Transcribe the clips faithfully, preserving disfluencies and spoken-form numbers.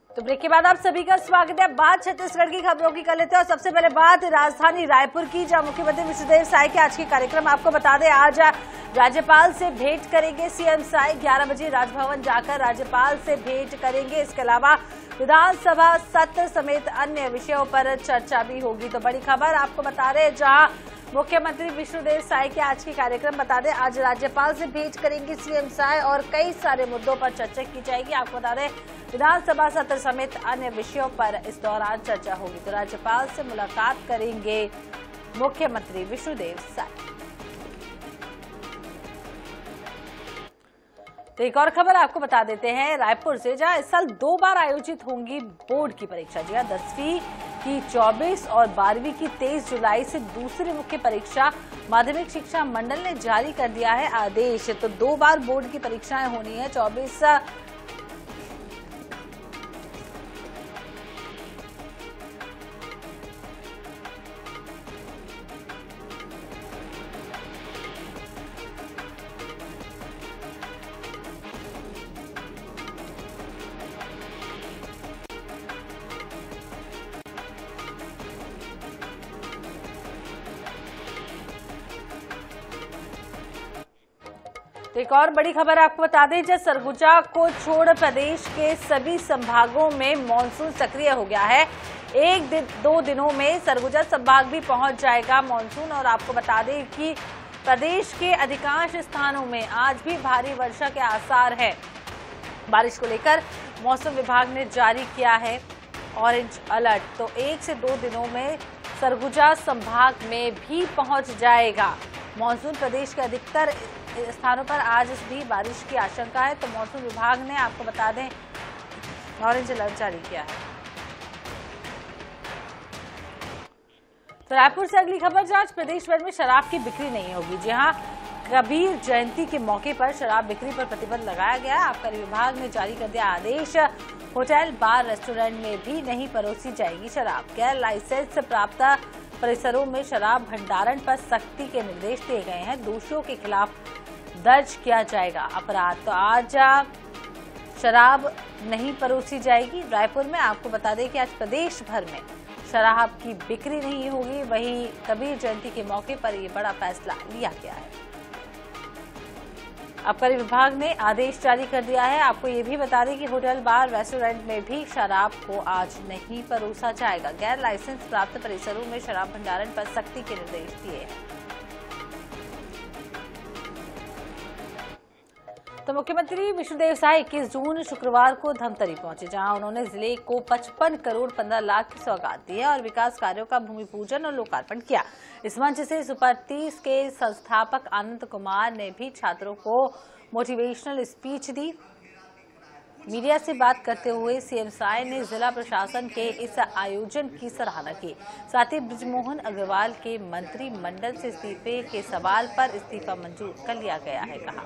तो ब्रेक के बाद आप सभी का स्वागत है। बात छत्तीसगढ़ की खबरों की कर लेते हैं और सबसे पहले बात राजधानी रायपुर की, जहां मुख्यमंत्री विष्णुदेव साय के आज के कार्यक्रम आपको बता दें। आज राज्यपाल से भेंट करेंगे सीएम साय, ग्यारह बजे राजभवन जाकर राज्यपाल से भेंट करेंगे। इसके अलावा विधानसभा सत्र समेत अन्य विषयों पर चर्चा भी होगी। तो बड़ी खबर आपको बता रहे, जहां मुख्यमंत्री विष्णुदेव साय के आज के कार्यक्रम बता दें, आज राज्यपाल से भेंट करेंगे सीएम साय और कई सारे मुद्दों पर चर्चा की जाएगी। आपको बता दें विधानसभा सत्र समेत अन्य विषयों पर इस दौरान चर्चा होगी। तो राज्यपाल से मुलाकात करेंगे मुख्यमंत्री विष्णुदेव साय। तो एक और खबर आपको बता देते हैं रायपुर से, जहां इस साल दो बार आयोजित होंगी बोर्ड की परीक्षा। जी हां, दसवीं की चौबीस और बारहवीं की तेईस जुलाई से दूसरी मुख्य परीक्षा माध्यमिक शिक्षा मंडल ने जारी कर दिया है आदेश। तो दो बार बोर्ड की परीक्षाएं होनी है। चौबीस एक और बड़ी खबर आपको बता दें, जब सरगुजा को छोड़ प्रदेश के सभी संभागों में मानसून सक्रिय हो गया है। एक दिन दो दिनों में सरगुजा संभाग भी पहुंच जाएगा मानसून। और आपको बता दें कि प्रदेश के अधिकांश स्थानों में आज भी भारी वर्षा के आसार है। बारिश को लेकर मौसम विभाग ने जारी किया है ऑरेंज अलर्ट। तो एक से दो दिनों में सरगुजा संभाग में भी पहुंच जाएगा मानसून। प्रदेश के अधिकतर स्थानों पर आज भी बारिश की आशंका है। तो मौसम विभाग ने आपको बता दें ऑरेंज अलर्ट जारी किया है। तो रायपुर से अगली खबर, जहां आज प्रदेश भर में शराब की बिक्री नहीं होगी। जी हां, कबीर जयंती के मौके पर शराब बिक्री पर प्रतिबंध लगाया गया है। आबकारी विभाग ने जारी कर दिया आदेश। होटल, बार, रेस्टोरेंट में भी नहीं परोसी जाएगी शराब। गैर लाइसेंस प्राप्त परिसरों में शराब भंडारण पर सख्ती के निर्देश दिए गए हैं। दोषियों के खिलाफ दर्ज किया जाएगा अपराध। तो आज शराब नहीं परोसी जाएगी। रायपुर में आपको बता दें कि आज प्रदेश भर में शराब की बिक्री नहीं होगी। वहीं कबीर जयंती के मौके पर यह बड़ा फैसला लिया गया है। आबकारी विभाग ने आदेश जारी कर दिया है। आपको ये भी बता दें कि होटल, बार, रेस्टोरेंट में भी शराब को आज नहीं परोसा जाएगा। गैर लाइसेंस प्राप्त परिसरों में शराब भंडारण पर सख्ती के निर्देश दिए हैं। तो मुख्यमंत्री विष्णुदेव साय इक्कीस जून शुक्रवार को धमतरी पहुंचे, जहां उन्होंने जिले को पचपन करोड़ पंद्रह लाख की सौगात दी है और विकास कार्यों का भूमि पूजन और लोकार्पण किया। इस मंच से सुपर तीस के संस्थापक आनंद कुमार ने भी छात्रों को मोटिवेशनल स्पीच दी। मीडिया से बात करते हुए सीएम साय ने जिला प्रशासन के इस आयोजन की सराहना की। साथ ही बृजमोहन अग्रवाल के मंत्रिमंडल से इस्तीफे के सवाल पर इस्तीफा मंजूर कर लिया गया है। कहा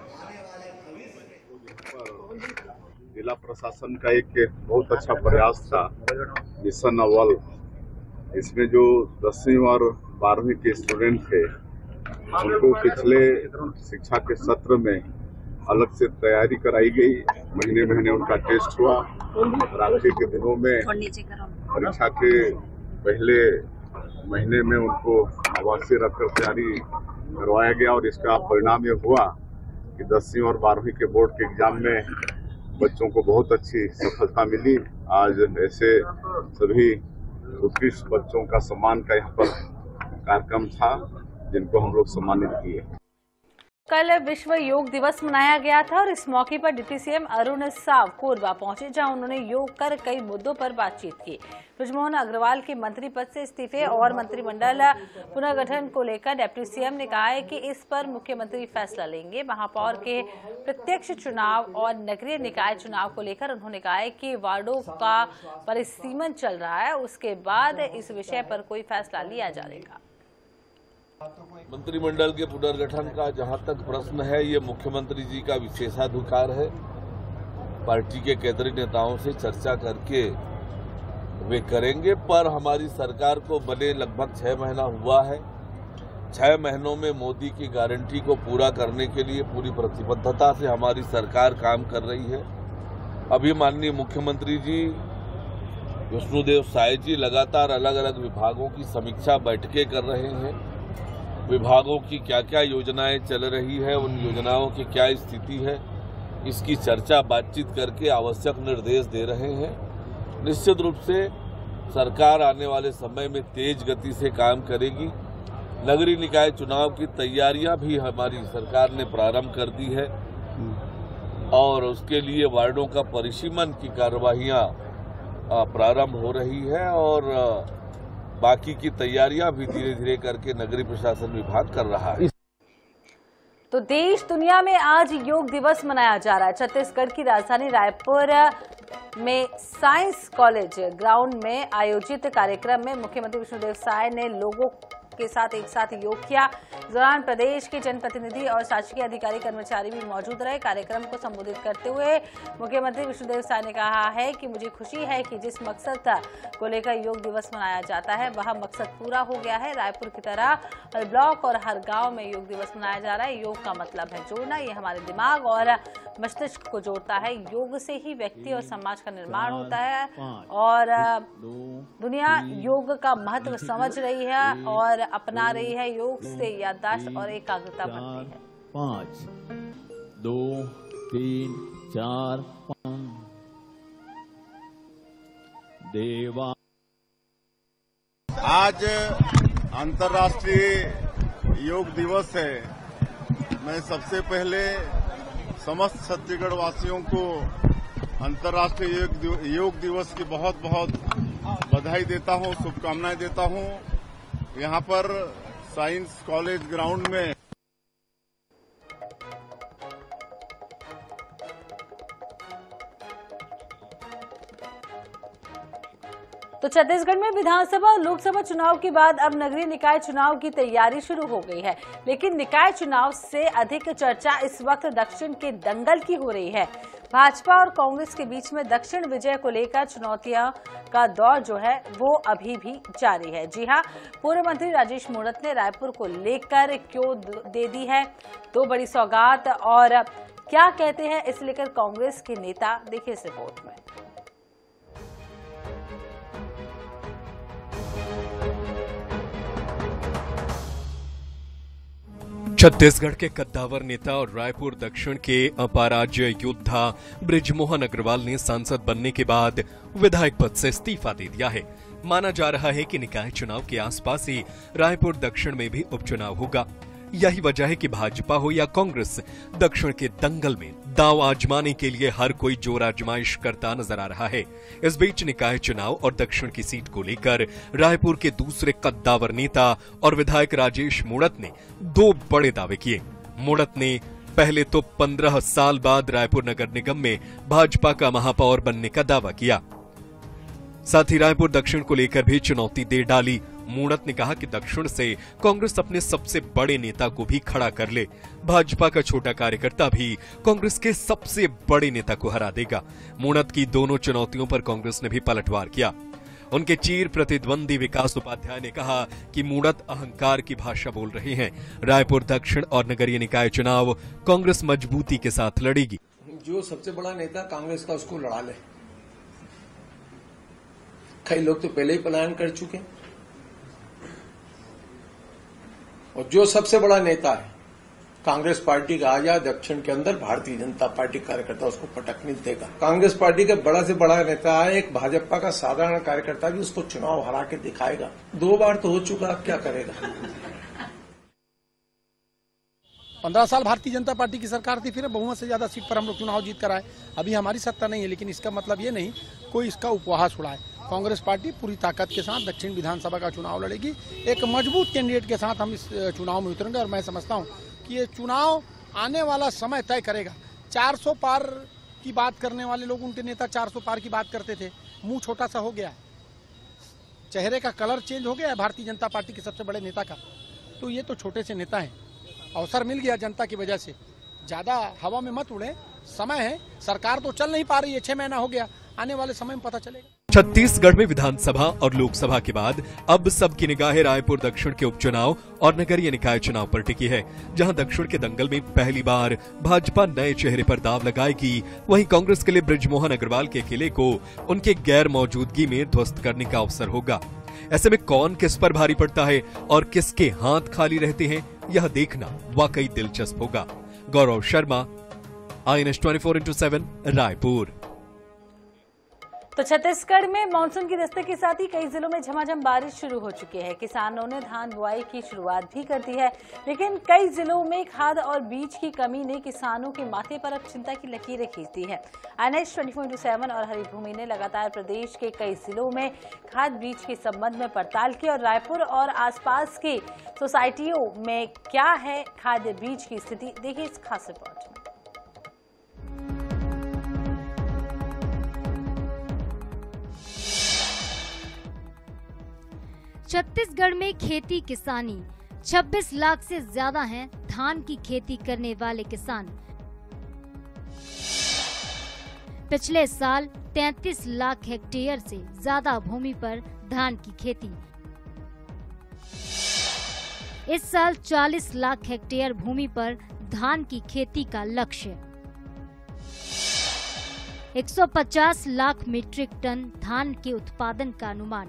जिला प्रशासन का एक बहुत अच्छा प्रयास था मिशन अव्वल। इसमें जो दसवीं और बारहवीं के स्टूडेंट थे उनको पिछले शिक्षा के सत्र में अलग से तैयारी कराई गई। महीने महीने उनका टेस्ट हुआ। रात्रि के दिनों में परीक्षा के पहले महीने में उनको आवासीय रखकर तैयारी करवाया गया और इसका परिणाम ये हुआ कि दसवीं और बारहवीं के बोर्ड के एग्जाम में बच्चों को बहुत अच्छी सफलता मिली। आज ऐसे सभी उत्कृष्ट बच्चों का सम्मान का यहाँ पर कार्यक्रम था जिनको हम लोग सम्मानित किए। कल विश्व योग दिवस मनाया गया था और इस मौके पर डिप्टी सीएम अरुण साव कोरबा पहुंचे, जहां उन्होंने योग कर कई मुद्दों पर बातचीत की। बृजमोहन अग्रवाल के मंत्री पद से इस्तीफे और मंत्रिमंडल पुनर्गठन को लेकर डिप्टी सीएम ने कहा है कि इस पर मुख्यमंत्री फैसला लेंगे। महापौर के प्रत्यक्ष चुनाव और नगरीय निकाय चुनाव को लेकर उन्होंने कहा है कि वार्डों का परिसीमन चल रहा है, उसके बाद इस विषय पर कोई फैसला लिया जाएगा। मंत्रिमंडल के पुनर्गठन का जहां तक प्रश्न है, ये मुख्यमंत्री जी का विशेषाधिकार है। पार्टी के केंद्रीय नेताओं से चर्चा करके वे करेंगे, पर हमारी सरकार को बने लगभग छह महीना हुआ है। छह महीनों में मोदी की गारंटी को पूरा करने के लिए पूरी प्रतिबद्धता से हमारी सरकार काम कर रही है। अभी माननीय मुख्यमंत्री जी विष्णुदेव साय जी लगातार अलग अलग विभागों की समीक्षा बैठकें कर रहे हैं। विभागों की क्या क्या योजनाएं चल रही है, उन योजनाओं की क्या स्थिति है, इसकी चर्चा बातचीत करके आवश्यक निर्देश दे रहे हैं। निश्चित रूप से सरकार आने वाले समय में तेज गति से काम करेगी। नगरीय निकाय चुनाव की तैयारियां भी हमारी सरकार ने प्रारंभ कर दी है और उसके लिए वार्डों का परिसीमन की कार्यवाहियां प्रारंभ हो रही है और बाकी की तैयारियां भी धीरे धीरे करके नगरीय प्रशासन विभाग कर रहा है। तो देश दुनिया में आज योग दिवस मनाया जा रहा है। छत्तीसगढ़ की राजधानी रायपुर में साइंस कॉलेज ग्राउंड में आयोजित कार्यक्रम में मुख्यमंत्री विष्णुदेव साय ने लोगों के साथ एक साथ योग किया। इस दौरान प्रदेश के जनप्रतिनिधि और शासकीय अधिकारी कर्मचारी भी मौजूद रहे। कार्यक्रम को संबोधित करते हुए मुख्यमंत्री विष्णुदेव साय ने कहा है कि मुझे खुशी है कि जिस मकसद को लेकर योग दिवस मनाया जाता है वह मकसद पूरा हो गया है। रायपुर की तरह हर ब्लॉक और हर गांव में योग दिवस मनाया जा रहा है। योग का मतलब है जोड़ना, ये हमारे दिमाग और मस्तिष्क को जोड़ता है। योग से ही व्यक्ति और समाज का निर्माण होता है और दुनिया योग का महत्व समझ रही है और अपना रही है। योग से याददाश्त और एकाग्रता बढ़ती है। पाँच, दो, तीन, चार, पाँच। देवा आज अंतर्राष्ट्रीय योग दिवस है। मैं सबसे पहले समस्त छत्तीसगढ़ वासियों को अंतर्राष्ट्रीय योग दिवस की बहुत बहुत बधाई देता हूं, शुभकामनाएं देता हूं। यहां पर साइंस कॉलेज ग्राउंड में तो छत्तीसगढ़ में विधानसभा और लोकसभा चुनाव के बाद अब नगरीय निकाय चुनाव की तैयारी शुरू हो गई है। लेकिन निकाय चुनाव से अधिक चर्चा इस वक्त दक्षिण के दंगल की हो रही है। भाजपा और कांग्रेस के बीच में दक्षिण विजय को लेकर चुनौतियां का दौर जो है वो अभी भी जारी है। जी हां, पूर्व मंत्री राजेश मूणत ने रायपुर को लेकर क्यों दे दी है दो बड़ी सौगात और क्या कहते हैं इसे लेकर कांग्रेस के नेता, देखिए इस रिपोर्ट में। छत्तीसगढ़ के कद्दावर नेता और रायपुर दक्षिण के अपराज्य योद्धा बृजमोहन अग्रवाल ने सांसद बनने के बाद विधायक पद से इस्तीफा दे दिया है। माना जा रहा है कि निकाय चुनाव के आसपास ही रायपुर दक्षिण में भी उपचुनाव होगा। यही वजह है कि भाजपा हो या कांग्रेस, दक्षिण के दंगल में दांव आजमाने के लिए हर कोई जोर आजमाइश करता नजर आ रहा है। इस बीच निकाय चुनाव और दक्षिण की सीट को लेकर रायपुर के दूसरे कद्दावर नेता और विधायक राजेश मूणत ने दो बड़े दावे किए। मूणत ने पहले तो पंद्रह साल बाद रायपुर नगर निगम में भाजपा का महापौर बनने का दावा किया। साथ ही रायपुर दक्षिण को लेकर भी चुनौती दे डाली। मूणत ने कहा कि दक्षिण से कांग्रेस अपने सबसे बड़े नेता को भी खड़ा कर ले। भाजपा का छोटा कार्यकर्ता भी कांग्रेस के सबसे बड़े नेता को हरा देगा। मूणत की दोनों चुनौतियों पर कांग्रेस ने भी पलटवार किया। उनके चीर प्रतिद्वंदी विकास उपाध्याय ने कहा कि मूणत अहंकार की भाषा बोल रहे हैं। रायपुर दक्षिण और नगरीय निकाय चुनाव कांग्रेस मजबूती के साथ लड़ेगी। जो सबसे बड़ा नेता कांग्रेस का उसको लड़ा ले। कई लोग तो पहले ही पलायन कर चुके हैं और जो सबसे बड़ा नेता है कांग्रेस पार्टी का आज दक्षिण के अंदर भारतीय जनता पार्टी कार्यकर्ता उसको पटक नहीं देगा। कांग्रेस पार्टी का बड़ा से बड़ा नेता है, एक भाजपा का साधारण कार्यकर्ता भी उसको चुनाव हरा के दिखाएगा। दो बार तो हो चुका, अब क्या करेगा। पंद्रह साल भारतीय जनता पार्टी की सरकार थी, फिर बहुमत से ज्यादा सीट पर हम लोग चुनाव जीत कर आए। अभी हमारी सत्ता नहीं है, लेकिन इसका मतलब ये नहीं कोई इसका उपहास उड़ाए। कांग्रेस पार्टी पूरी ताकत के साथ दक्षिण विधानसभा का चुनाव लड़ेगी। एक मजबूत कैंडिडेट के साथ हम इस चुनाव में उतरेंगे और मैं समझता हूं कि ये चुनाव आने वाला समय तय करेगा। चार सौ पार की बात करने वाले लोग, उनके नेता चार सौ पार की बात करते थे, मुंह छोटा सा हो गया, चेहरे का कलर चेंज हो गया है भारतीय जनता पार्टी के सबसे बड़े नेता का। तो ये तो छोटे से नेता हैं, अवसर मिल गया जनता की वजह से। ज्यादा हवा में मत उड़े, समय है, सरकार तो चल नहीं पा रही है, छह महीना हो गया, आने वाले समय में पता चलेगा। छत्तीसगढ़ में विधानसभा और लोकसभा के बाद अब सबकी निगाहें रायपुर दक्षिण के उपचुनाव और नगरीय निकाय चुनाव पर टिकी है, जहां दक्षिण के दंगल में पहली बार भाजपा नए चेहरे पर दाव लगाएगी। वहीं कांग्रेस के लिए बृजमोहन अग्रवाल के किले को उनके गैर मौजूदगी में ध्वस्त करने का अवसर होगा। ऐसे में कौन किस पर भारी पड़ता है और किसके हाथ खाली रहते हैं, यह देखना वाकई दिलचस्प होगा। Gaurav Sharma, I N S twenty four into seven, Raipur. तो छत्तीसगढ़ में मानसून की दस्तक के साथ ही कई जिलों में झमाझम बारिश शुरू हो चुकी है। किसानों ने धान बुआई की शुरुआत भी कर दी है, लेकिन कई जिलों में खाद और बीज की कमी ने किसानों के माथे पर अब चिंता की लकीरें खींच दी है। I N S twenty four into seven और हरिभूमि ने लगातार प्रदेश के कई जिलों में खाद बीज के संबंध में पड़ताल की और रायपुर और आसपास की सोसाइटियों में क्या है खाद बीज की स्थिति, देखिए इस खास रिपोर्ट में। छत्तीसगढ़ में खेती किसानी छब्बीस लाख से ज्यादा हैं धान की खेती करने वाले किसान। पिछले साल तैंतीस लाख हेक्टेयर से ज्यादा भूमि पर धान की खेती। इस साल चालीस लाख हेक्टेयर भूमि पर धान की खेती का लक्ष्य। एक सौ पचास लाख मीट्रिक टन धान के उत्पादन का अनुमान।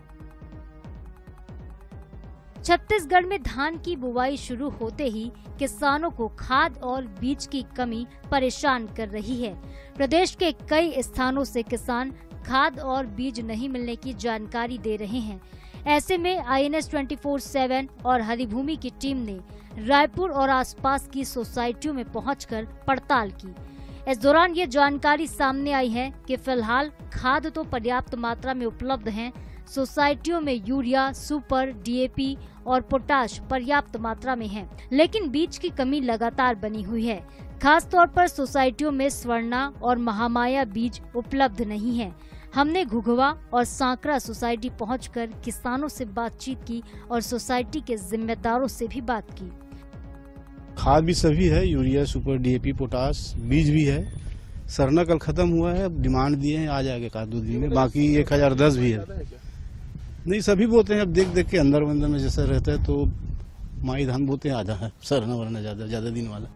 छत्तीसगढ़ में धान की बुवाई शुरू होते ही किसानों को खाद और बीज की कमी परेशान कर रही है। प्रदेश के कई स्थानों से किसान खाद और बीज नहीं मिलने की जानकारी दे रहे हैं। ऐसे में I N S twenty four seven और हरिभूमि की टीम ने रायपुर और आसपास की सोसाइटियों में पहुंचकर पड़ताल की। इस दौरान ये जानकारी सामने आई है कि फिलहाल खाद तो पर्याप्त मात्रा में उपलब्ध है। सोसाइटियों में urea, super, D A P और पोटाश पर्याप्त मात्रा में है, लेकिन बीज की कमी लगातार बनी हुई है। खास तौर पर सोसाइटियों में स्वर्णा और महामाया बीज उपलब्ध नहीं है। हमने घुघवा और सांकरा सोसाइटी पहुंचकर किसानों से बातचीत की और सोसाइटी के जिम्मेदारों से भी बात की। खाद भी सभी है, urea, super, D A P, potash, बीज भी है। सरना कल खत्म हुआ है, डिमांड दिए हैं, आ जाएगा एक आध दो दिन में। बाकी एक हजार दस भी है, नहीं सभी बोते हैं। अब देख देख के अंदर अंदर में जैसा रहता है तो माई धान बोते हैं, आधा है सरना वरना ज्यादा ज्यादा दिन वाला।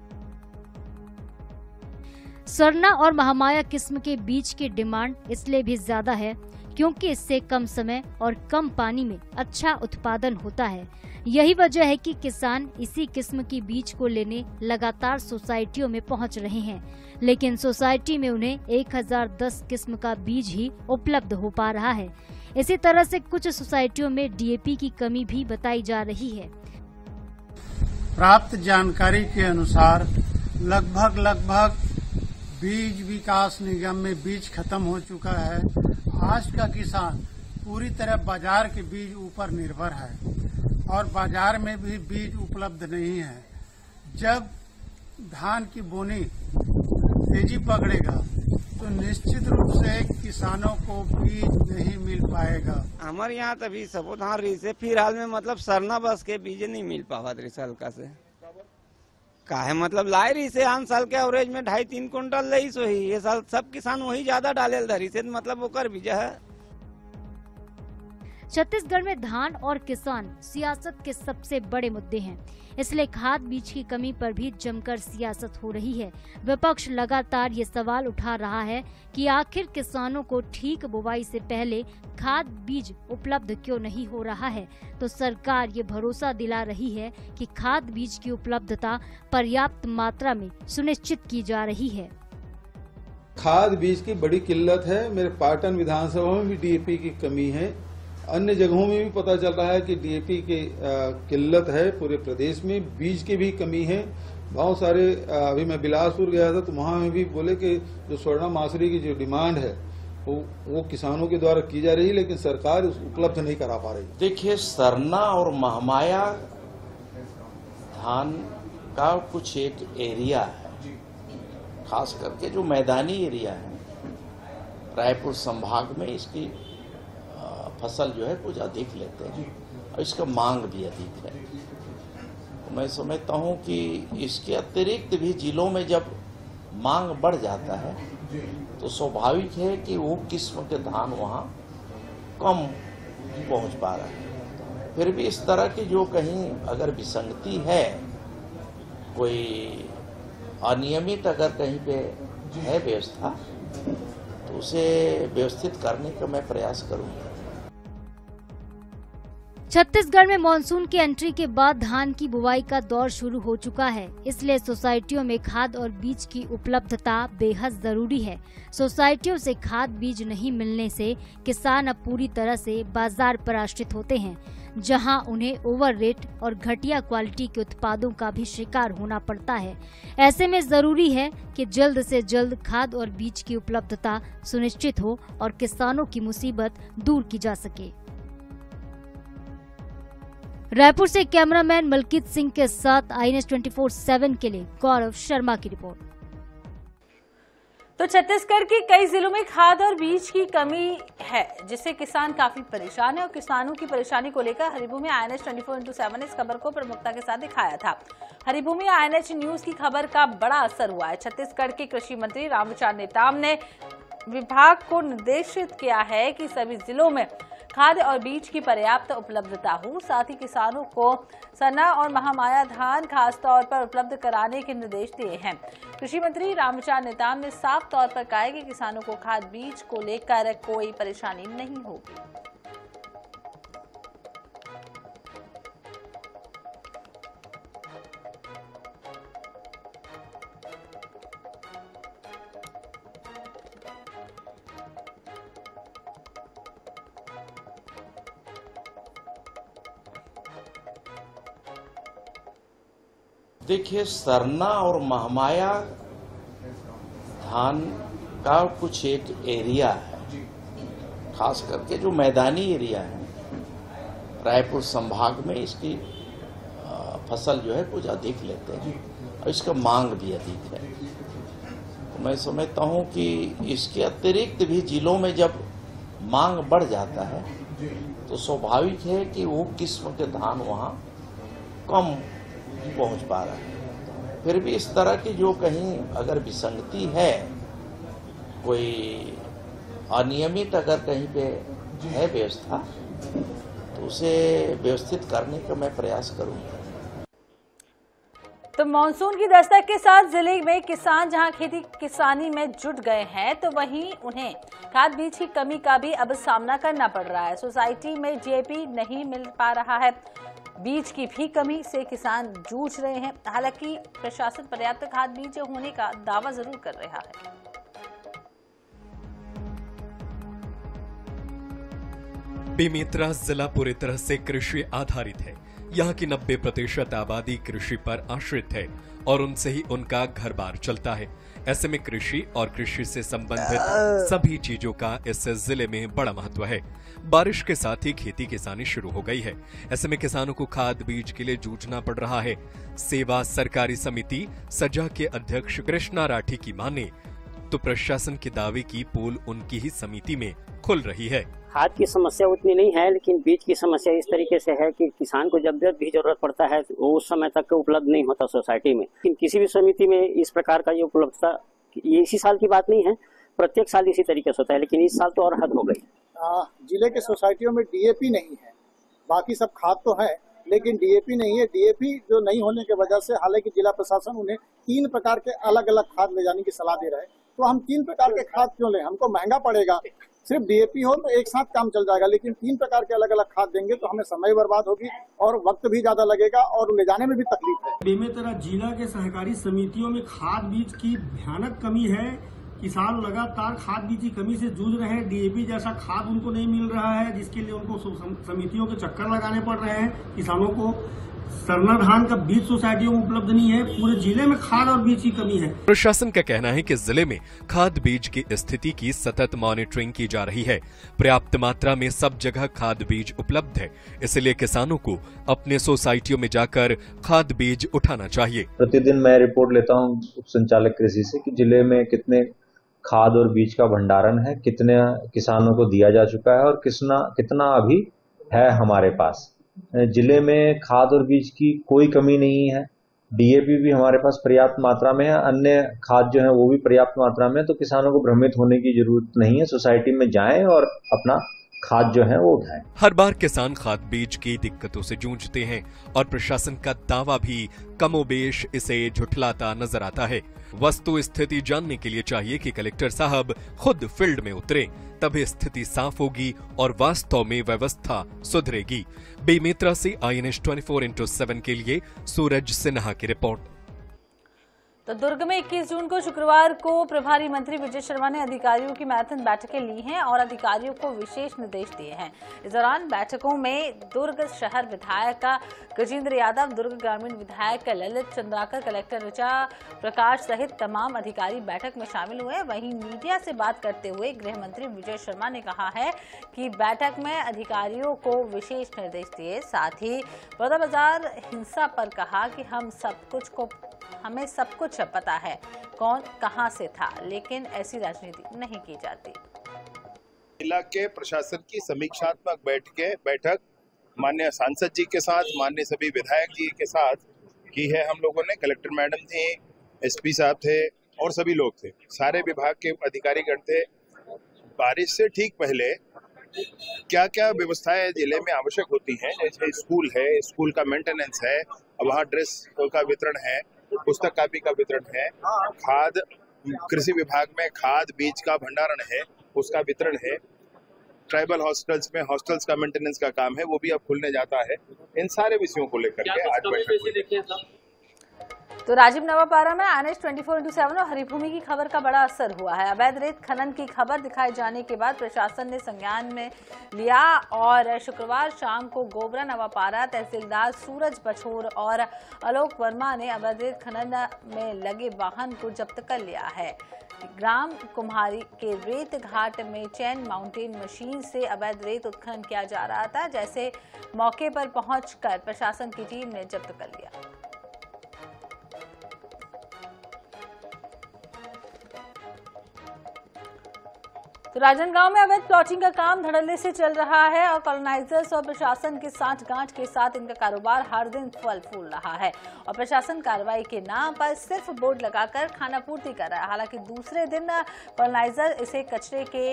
सरना और महामाया किस्म के बीज की डिमांड इसलिए भी ज्यादा है क्योंकि इससे कम समय और कम पानी में अच्छा उत्पादन होता है। यही वजह है कि किसान इसी किस्म की बीज को लेने लगातार सोसाइटियों में पहुंच रहे हैं, लेकिन सोसाइटी में उन्हें एक हजार दस किस्म का बीज ही उपलब्ध हो पा रहा है। इसी तरह से कुछ सोसाइटियों में डी ए पी की कमी भी बताई जा रही है। प्राप्त जानकारी के अनुसार लगभग लगभग बीज विकास निगम में बीज खत्म हो चुका है। आज का किसान पूरी तरह बाजार के बीज ऊपर निर्भर है और बाजार में भी बीज उपलब्ध नहीं है। जब धान की बोनी तेजी पकड़ेगा तो निश्चित रूप से किसानों को बीज नहीं मिल पाएगा। हमारे यहाँ तभी सबो धान रही से फिलहाल में मतलब सरना बस के बीज नहीं मिल पावा रही साल का से काहे मतलब लाए रही से आम साल के एवरेज में ढाई तीन कुंटल रही सो ही ये साल सब किसान वही ज्यादा डाले धरी से मतलब ओकर बीज है। छत्तीसगढ़ में धान और किसान सियासत के सबसे बड़े मुद्दे हैं, इसलिए खाद बीज की कमी पर भी जमकर सियासत हो रही है। विपक्ष लगातार ये सवाल उठा रहा है कि आखिर किसानों को ठीक बुवाई से पहले खाद बीज उपलब्ध क्यों नहीं हो रहा है, तो सरकार ये भरोसा दिला रही है कि खाद बीज की उपलब्धता पर्याप्त मात्रा में सुनिश्चित की जा रही है। खाद बीज की बड़ी किल्लत है। मेरे पाटन विधानसभा में भी डी ए पी की कमी है, अन्य जगहों में भी पता चल रहा है कि डी ए पी की किल्लत है। पूरे प्रदेश में बीज की भी कमी है। बहुत सारे अभी मैं बिलासपुर गया था तो वहां में भी बोले कि जो स्वर्णा मासुरी की जो डिमांड है वो वो किसानों के द्वारा की जा रही है, लेकिन सरकार उपलब्ध नहीं करा पा रही। देखिए, सरना और महामाया धान का कुछ एक एरिया है, खास करके जो मैदानी एरिया है रायपुर संभाग में इसकी फसल जो है कुछ अधिक लेते हैं और इसका मांग भी अधिक है। तो मैं समझता हूं कि इसके अतिरिक्त भी जिलों में जब मांग बढ़ जाता है तो स्वाभाविक है कि वो किस्म के धान वहाँ कम पहुँच पा रहे हैं। फिर भी इस तरह की जो कहीं अगर विसंगति है, कोई अनियमित अगर कहीं पे है व्यवस्था, तो उसे व्यवस्थित करने का मैं प्रयास करूंगा। छत्तीसगढ़ में मानसून की एंट्री के बाद धान की बुवाई का दौर शुरू हो चुका है, इसलिए सोसाइटियों में खाद और बीज की उपलब्धता बेहद जरूरी है। सोसाइटियों से खाद बीज नहीं मिलने से किसान अब पूरी तरह से बाजार पर आश्रित होते हैं, जहां उन्हें ओवर रेट और घटिया क्वालिटी के उत्पादों का भी शिकार होना पड़ता है। ऐसे में जरूरी है कि जल्द से जल्द खाद और बीज की उपलब्धता सुनिश्चित हो और किसानों की मुसीबत दूर की जा सके। रायपुर से कैमरामैन मलकीत सिंह के साथ I N S twenty four seven के लिए गौरव शर्मा की रिपोर्ट। तो छत्तीसगढ़ के कई जिलों में खाद और बीज की कमी है, जिससे किसान काफी परेशान है और किसानों की परेशानी को लेकर Haribhoomi I N S twenty four into seven इस खबर को प्रमुखता के साथ दिखाया था। Haribhoomi I N H news की खबर का बड़ा असर हुआ है। छत्तीसगढ़ के कृषि मंत्री रामविचार नेताम ने विभाग को निर्देशित किया है कि सभी जिलों में खाद्य और बीज की पर्याप्त उपलब्धता हो, साथ ही किसानों को सना और महामाया धान खास तौर पर उपलब्ध कराने के निर्देश दिए हैं। कृषि मंत्री रामविचार नेताम ने साफ तौर पर कहा है कि किसानों को खाद बीज को लेकर कोई परेशानी नहीं होगी। देखिए, सरना और महामाया धान का कुछ एक एरिया है, खास करके जो मैदानी एरिया है रायपुर संभाग में इसकी फसल जो है कुछ अधिक लेते हैं और इसका मांग भी अधिक है। तो मैं समझता हूं कि इसके अतिरिक्त भी जिलों में जब मांग बढ़ जाता है तो स्वाभाविक है कि वो किस्म के धान वहाँ कम पहुंच पा रहा है। फिर भी इस तरह की जो कहीं अगर विसंगति है, कोई अनियमित अगर कहीं पे है व्यवस्था, तो उसे व्यवस्थित करने का मैं प्रयास करूंगा। तो मानसून की दस्तक के साथ जिले में किसान जहां खेती किसानी में जुट गए हैं, तो वहीं उन्हें खाद बीज की कमी का भी अब सामना करना पड़ रहा है। सोसाइटी में डी ए पी नहीं मिल पा रहा है, बीज की भी कमी से किसान जूझ रहे हैं। हालांकि प्रशासन पर्याप्त खाद बीज होने का दावा जरूर कर रहा है। बेमेतरा जिला पूरी तरह से कृषि आधारित है। यहाँ की नब्बे प्रतिशत आबादी कृषि पर आश्रित है और उनसे ही उनका घर बार चलता है। ऐसे में कृषि और कृषि से संबंधित सभी चीजों का इस जिले में बड़ा महत्व है। बारिश के साथ ही खेती किसानी शुरू हो गई है। ऐसे में किसानों को खाद बीज के लिए जूझना पड़ रहा है। सेवा सरकारी समिति सजा के अध्यक्ष कृष्णा राठी की माने तो प्रशासन के दावे की पोल उनकी ही समिति में खुल रही है। खाद की समस्या उतनी नहीं है, लेकिन बीज की समस्या इस तरीके से है कि किसान को जब जब भी जरूरत पड़ता है वो उस समय तक उपलब्ध नहीं होता सोसाइटी में। लेकिन किसी भी समिति में इस प्रकार का ये उपलब्धता, ये इसी साल की बात नहीं है, प्रत्येक साल इसी तरीके से होता है, लेकिन इस साल तो और हद हो गई। जिले के सोसाइटियों में डी ए पी नहीं है, बाकी सब खाद तो है लेकिन डी ए पी नहीं है। डी ए पी जो नहीं होने की वजह से हालांकि जिला प्रशासन उन्हें तीन प्रकार के अलग अलग खाद ले जाने की सलाह दे रहा है। तो हम तीन प्रकार के खाद क्यों लें, हमको महंगा पड़ेगा। सिर्फ डी ए पी हो तो एक साथ काम चल जाएगा, लेकिन तीन प्रकार के अलग अलग खाद देंगे तो हमें समय बर्बाद होगी और वक्त भी ज्यादा लगेगा और ले जाने में भी तकलीफ है। बेमेतरा जिला के सहकारी समितियों में खाद बीज की भयानक कमी है। किसान लगातार खाद बीज की कमी से जूझ रहे हैं। डी ए पी जैसा खाद उनको नहीं मिल रहा है, जिसके लिए उनको समितियों के चक्कर लगाने पड़ रहे हैं। किसानों को सरना धान का बीज सोसाइटियों में उपलब्ध नहीं है। पूरे जिले में खाद और बीज की कमी है। प्रशासन का कहना है कि जिले में खाद बीज की स्थिति की सतत मॉनिटरिंग की जा रही है। पर्याप्त मात्रा में सब जगह खाद बीज उपलब्ध है, इसलिए किसानों को अपने सोसाइटियों में जाकर खाद बीज उठाना चाहिए। प्रतिदिन मैं रिपोर्ट लेता हूँ उप संचालक कृषि से कि जिले में कितने खाद और बीज का भंडारण है, कितने किसानों को दिया जा चुका है और कितना कितना अभी है हमारे पास। जिले में खाद और बीज की कोई कमी नहीं है डीएपी भी हमारे पास पर्याप्त मात्रा में है, अन्य खाद जो है वो भी पर्याप्त मात्रा में है, तो किसानों को भ्रमित होने की जरूरत नहीं है। सोसाइटी में जाएं और अपना खाद जो है वो उठाएं। हर बार किसान खाद बीज की दिक्कतों से जूझते हैं और प्रशासन का दावा भी कमोबेश इसे झुठलाता नजर आता है। वस्तु स्थिति जानने के लिए चाहिए कि कलेक्टर साहब खुद फील्ड में उतरे, तभी स्थिति साफ होगी और वास्तव में व्यवस्था सुधरेगी। बेमेतरा से I N S twenty four into seven के लिए सूरज सिन्हा की रिपोर्ट। तो दुर्ग में इक्कीस जून को शुक्रवार को प्रभारी मंत्री विजय शर्मा ने अधिकारियों की मैराथन बैठकें ली हैं और अधिकारियों को विशेष निर्देश दिए हैं। इस दौरान बैठकों में दुर्ग शहर विधायक गजेंद्र यादव, दुर्ग ग्रामीण विधायक ललित चंद्राकर, कलेक्टर ऋचा प्रकाश सहित तमाम अधिकारी बैठक में शामिल हुए। वहीं मीडिया से बात करते हुए गृह मंत्री विजय शर्मा ने कहा है कि बैठक में अधिकारियों को विशेष निर्देश दिए। साथ ही बलौदाबाजार हिंसा पर कहा कि हम सब कुछ को हमें सब कुछ पता है, कौन कहां से था, लेकिन ऐसी राजनीति नहीं की जाती। जिला के प्रशासन की समीक्षात्मक बैठकें बैठक माननीय सांसद जी के साथ, माननीय सभी विधायक जी के साथ की है हम लोगों ने। कलेक्टर मैडम थी, एसपी साहब थे और सभी लोग थे, सारे विभाग के अधिकारीगण थे। बारिश से ठीक पहले क्या क्या व्यवस्थाएं जिले में आवश्यक होती हैं, जैसे स्कूल है, स्कूल का मेंटेनेंस है, वहाँ ड्रेस का वितरण है, पुस्तक कापी का वितरण है, खाद कृषि विभाग में खाद बीज का भंडारण है, उसका वितरण है, ट्राइबल हॉस्टल्स में हॉस्टल्स का मेंटेनेंस का काम है, वो भी अब खुलने जाता है। इन सारे विषयों को लेकर के आज बैठक। तो राजीव नवापारा में I N S twenty four into seven और हरिभूमि की खबर का बड़ा असर हुआ है। अवैध रेत खनन की खबर दिखाए जाने के बाद प्रशासन ने संज्ञान में लिया और शुक्रवार शाम को गोबरा नवापारा तहसीलदार सूरज बछोर और आलोक वर्मा ने अवैध रेत खनन में लगे वाहन को जब्त कर लिया है। ग्राम कुम्हारी के रेत घाट में चैन माउंटेन मशीन से अवैध रेत उत्खनन किया जा रहा था, जैसे मौके पर पहुंचकर प्रशासन की टीम ने जब्त कर लिया। तो राजनांदगांव में अवैध प्लॉटिंग का काम धड़ल्ले से चल रहा है और कॉलोनाइजर्स और प्रशासन के सांठगांठ के साथ इनका कारोबार हर दिन फल फूल रहा है और प्रशासन कार्रवाई के नाम पर सिर्फ बोर्ड लगाकर खानापूर्ति कर रहा है। हालांकि दूसरे दिन कॉलोनाइजर इसे कचरे के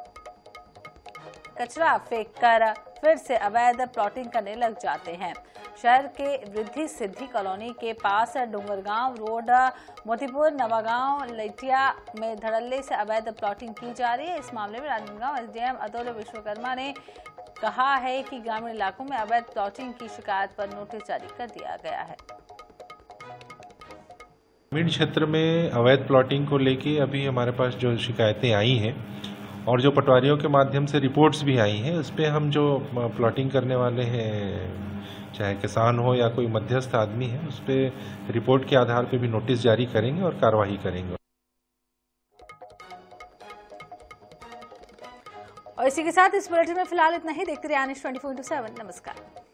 कचरा फेंक कर फिर से अवैध प्लॉटिंग करने लग जाते हैं। शहर के वृद्धि सिद्धि कॉलोनी के पास डोंगरगांव रोड मोतीपुर नवागांव लैटिया में धड़ल्ले से अवैध प्लॉटिंग की जा रही है। इस मामले में राजनांदगांव एसडीएम अतुल विश्वकर्मा ने कहा है कि ग्रामीण इलाकों में अवैध प्लॉटिंग की शिकायत पर नोटिस जारी कर दिया गया है। ग्रामीण क्षेत्र में अवैध प्लॉटिंग को लेके अभी हमारे पास जो शिकायतें आई हैं और जो पटवारियों के माध्यम से रिपोर्ट्स भी आई हैं, उस पर हम जो प्लॉटिंग करने वाले हैं, चाहे किसान हो या कोई मध्यस्थ आदमी है, उस पर रिपोर्ट के आधार पर भी नोटिस जारी करेंगे और कार्रवाई करेंगे। और इसी के साथ इस बुलेटिन में फिलहाल इतना ही। देखते रहिए I N S twenty four into seven. नमस्कार।